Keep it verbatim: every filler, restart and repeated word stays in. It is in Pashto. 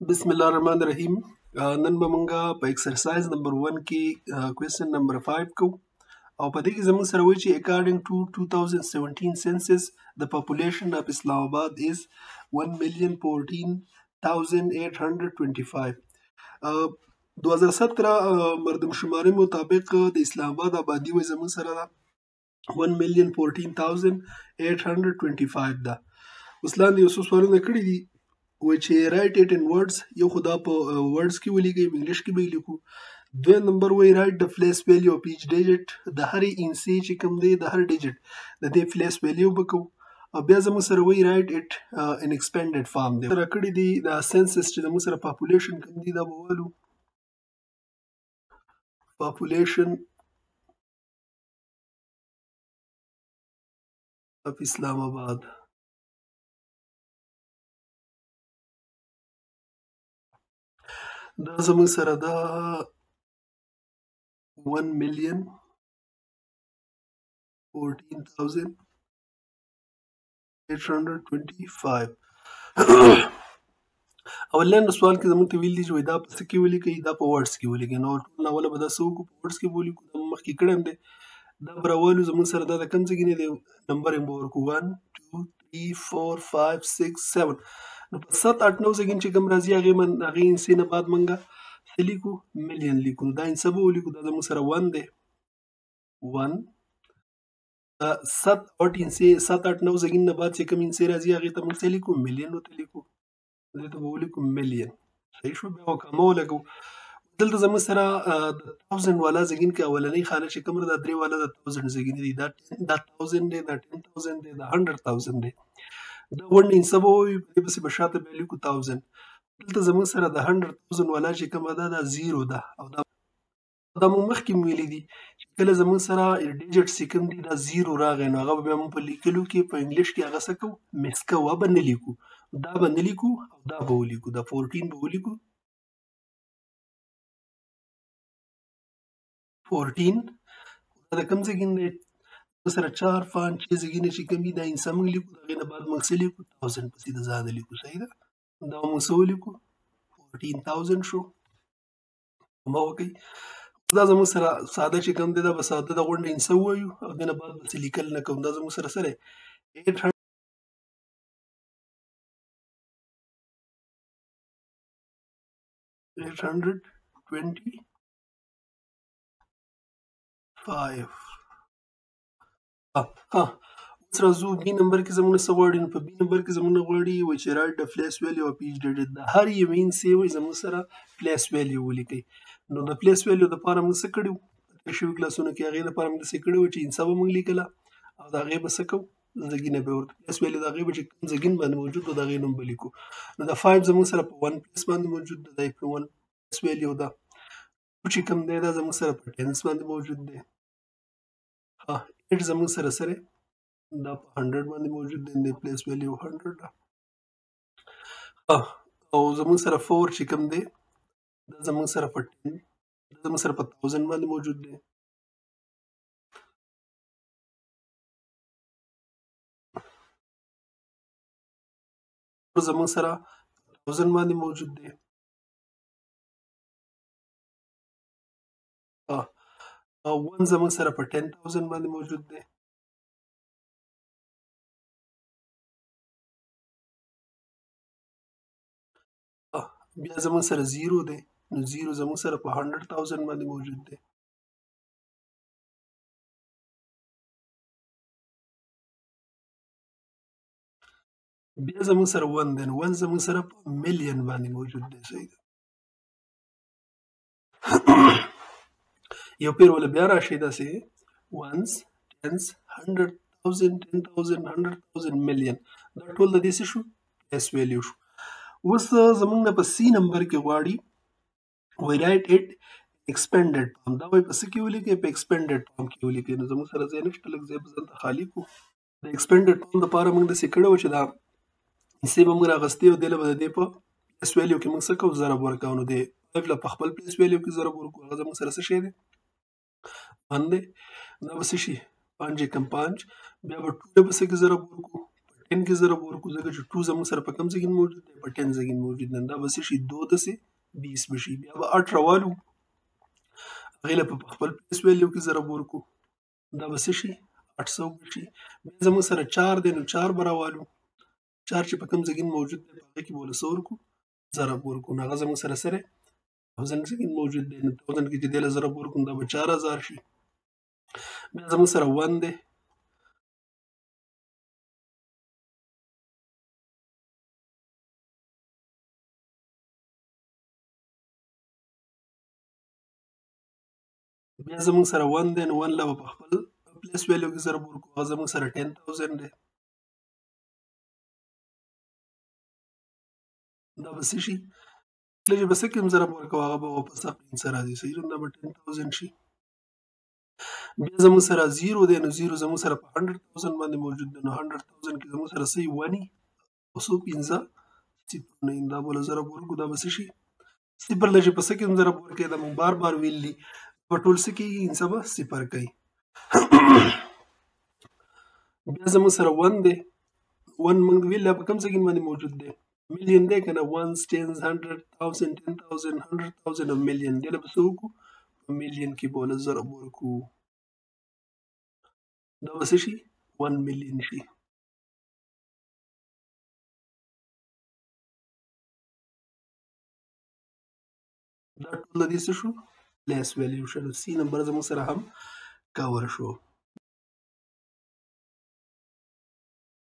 بسم الله الرحمن الرحیم. نن به مونږه په ایکسرسایز نمبر ون کې کوېسچن نمبر فایو کوو او په دې کې زموږ سره وایي چې according to twenty seventeen census the population of Islam Abad is one million fourteen thousand eight hundred twenty-five. دو هزار سترہ مردم شماري مطابق د اسلام آباد آبادي وایي زموږ سره ده one million fourteen thousand eight hundred twenty-five ده. اوس لاندې یو څو سوالونه کړي دي which write it in words. یو خو دا په words کې ولیکئ، په انګلیش کې به یې لیکو. دویم نمبر وایي write the place value of each digit. د هرې انسي چې کوم دی د هر ډیجټ د دې place value به کوو او بیا زموږ سره وایي write it uh, in expanded form دی. سره کړي دي د census چې زموږ سره population کوم دی دا به والو population of اسلام آباد. دا زموږ سره دا one million fourteen thousand eight hundred twenty-five. اولین سوال کې زموږ ته ویل دي چې دا په څه کې ولیکئ، دا په ورډز کې ولیکئ. نو ټول اوله به دا څه وکړو، په ورډز کې به ولیکو. دا مخکې کړی هم دی. دا به راوالو زموږ سره دا د کوم ځای کې نه دی نمبر یې به ورکړو one two three four five six seven. نو په سات اټ نو ځای چې کوم راځي هغې من هغې انسي نه بعد موږ څه لیکو، ملیون لیکو. نو دا انسه به ولیکو، دا زموږ سره one دی one. سات اټ انسي سات اټ نو ځای نه بعد چې کوم انسي راځي هغې ته موږ څه لیکو، ملیون ورته لیکو. دې ته به ولیکو ملیون. صحیح شو. بیا وکامه ولګو. دلته زموږ سره د تاوزند والا زګین کې اولنۍ خانه چې کومه ده دا درې والا د تاوزند زګین دي. دا دا تاوزند دی، دا ټین تاوزند دی، دا هنډرډ تاوزند دی. دا ونډ انسه به ووایو، په دې پسې به شاته بیا لیکو تاوزند. دلته زموږ سره د هنډرډ تاوزند والا چې کومه ده دا زیرو ده او دا دا مو مخکې ویلي دي چې کله زموږ سره ډیجټ چې کوم دي دا زیرو راغی نو هغه به بیا موږ په لیکلو کې په انګلیش کې هغه څه کوو، مس کوو. هغه به نه لیکو، دا به نه لیکو او دا به ولیکو. دا فورټین به ولیکو، فورټین. دا د کوم ځای کې دی سره چار پانچ چھ ځای نه چې کوم دي دا انسه موږ لیکو. د هغې نه بعد موږ څه لیکو، تاوزند پسې د ځانه لیکو. صحیح ده. دا موږ څه ولیکو، فورټین تاوزند شو. ما وکړئ. دا زموږ سره ساده چې کوم دی دا به ساده د غونډې انسه ووایو او دې نه بعد به څه لیکل نه کوو. دا زموږ سره څه دی ایټ هنډرډ ټوینټي فایو. ها اوس راځو بي نمبر کې زموږ څه غواړي. نو په بي نمبر کې زموږ غواړي وایي چې رایټ د پلیس ویلیو اف ایچ ډیجټ. د هر یوې انسې وایي زموږ سره پلیس ویلیو ولیکئ. نو د پلیس ویلیو دپاره موږ څه کړي وو په تېر شوي کلاسونو کې، هغې دپاره موږ داسې کړي وو چې انسه به موږ لیکله او د هغې به څه کوو، زګینه به ورته پلیس ویلیو د هغې به چې کوم زګین باندې موجود و د هغې نوم به لیکو. نو د فایو زموږ سره په ون پلیس باندې موجود ده، دا یې په ون پلیس ویلیو ده. ټو چې کوم دی دا زموږ سره په ټینس باندې موجود دی. ها ایټ زموږ سره سره دا په هنډرډ باندې موجود دی، د پلیس ویلیو هنډرډ ده. او زموږ سره فور چې کوم دی دا زموږ سره په ټین، دا زموږ سره په تاوزند باندې موجود دی. زموږ سره په تاوزند باندې موجود دی. او ون زموږ سره په ټین تاوزند باندې موجود دی. بیا زموږ سره زیرو دی. نو زیرو زموږ سره په هنډرډ تاوزند باندې موجود دی. بیا زموږ سره ون دی. نو ون زموږ سره په ملیون باندې موجود دی. صحیح ده. یو پیر ولا بیا راشي داسې ونس ټینس هنډرډ تاوزند ټین تاوزند هنډرډ تاوزند ملیون. دا ټول د دې څه شو، پلیس ویلیو شو. اوس زموږ نه په سی نمبر کې غواړي وایي رایټ اټ ایکسپینډډ فارم. دا وایي په څه کې ولیکئ، په ایکسپینډډ فارم کې ولیکئ. نو زموږ سره ځای نشته، لږ ځای به ځانته خالي کړو. د ایکسپینډډ فارم دپاره موږ داسې کړی وو چې دا انسې به موږ راغستې او دې له به د دې په پلیس ویلیو کې موږ څه کوو، ضرب ورکوو. نو د فایو له په خپل پلیس ویلیو کې ضرب ورکوو. هغه زموږ سره څه شی دی، ون دی. دا به څه شي، پانچ کم پانچ. بیا به ټو له پسې کې ضرب ورکوو، په ټین کې ضرب ورکړو ځکه چې ټو زموږ سره په کوم ځای کې موجود دی په ټین ځای کې موجود دی دا به څه شي دو دسې بیس بشي بیا به اټ راوالو هغې له په خپل پلیس ویلیو کې ضرب ورکړو دا به څه شي اټ سو بشي بیا زموږ سره چار دی نو چار به راوالو چار چې په کوم ځای کې موجود دی په هغې کې به له څه ورکړو ضرب ورکړو نو هغه زموږ سره سره تاوزند کې موجود دی نو تاوزند کې چې دی له ضرب ورکړو دا به چار هزار شي بیا زموږ سره ون دی بیا زموږ سره ون دی نو ون له به په خپل پلیس ویلیو کې ضرب ورکړو هغه زموږ سره ټین تاوزند دی دا به څه شي کله چې به څه کې هم ضرب ورکوو هغه به واپس اپرین سره راځي صحیح ده دا به ټین تاوزند شي بیا زموږ سره زیرو دی نو زیرو زموږ سره په هنډرډ تاوزند باندې موجود دی نو هنډرډ تاوزند کې زموږ سره څه وني او څو پنځه صفرونه دا به له ضرب ورکړو دا به څه شي صفر له چې په څه کې هم ضرب ورکوي دا موږ بار بار ویل دي په ټول څه کېږي انسا به صفر کوي بیا زموږ سره ون دی ون موږ ویل په کوم ځای کې باندې موجود دی million دی که نه ones tens hundred thousand ten thousand hundred thousand او million دې له به څه وکړو په million کې به له ضرب ورکړو دا به څه شي one million شي دا ټول د دې څه شو پلیس ویلیو شو نو سی نمبر زموږ سره هم کور شو